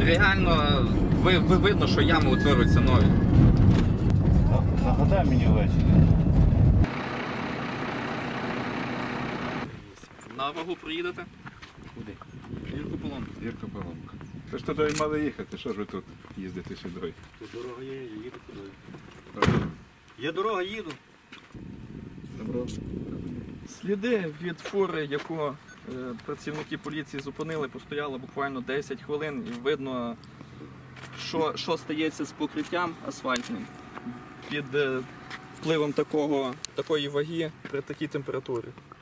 реально видно, що ями утворюються нові. Нагадай мені ввечері. На вагу проїдете? Куди? Гірко-Полонка. Гірко-Полонка. Тож туди і мали їхати, що ж ви тут їздите сюди? Тут дорога є, я їду туди. Є дорога, їду. Добро. Сліди від фури, яку працівники поліції зупинили, постояли буквально 10 хвилин і видно, що стається з покриттям асфальтним під впливом такої ваги при такій температурі.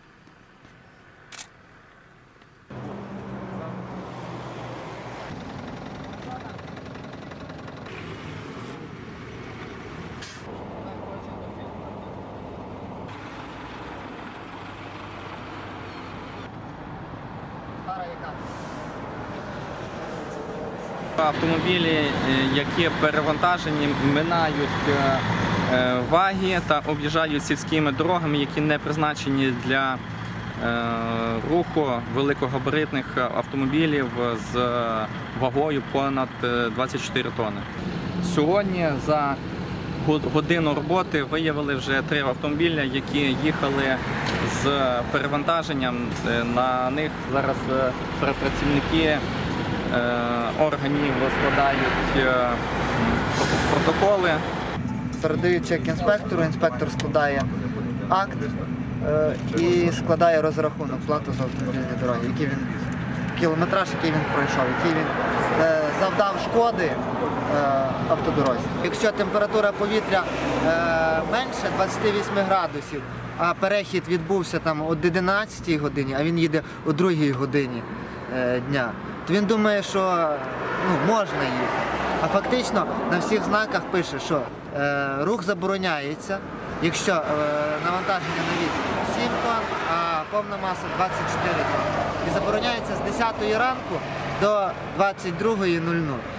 Автомобілі, які перевантажені, минають ваги та об'їжджають сільськими дорогами, які не призначені для руху великогабаритних автомобілів з вагою понад 24 тонни. Сьогодні за годину роботи виявили вже 3 автомобілі, які їхали з перевантаженням. На них зараз працівники органів складають протоколи. Передають чек інспектору, інспектор складає акт і складає розрахунок, плату за автомобільні дороги, який він, кілометраж, який він пройшов, який він завдав шкоди автодорозі. Якщо температура повітря менше 28 градусів, а перехід відбувся там о 11 годині, а він їде о 2 годині дня, то він думає, що можна їхати. А фактично на всіх знаках пише, що рух забороняється, якщо навантаження на віз 7 тонн, а повна маса 24 тонн. І забороняється з 10 ранку до 22:00.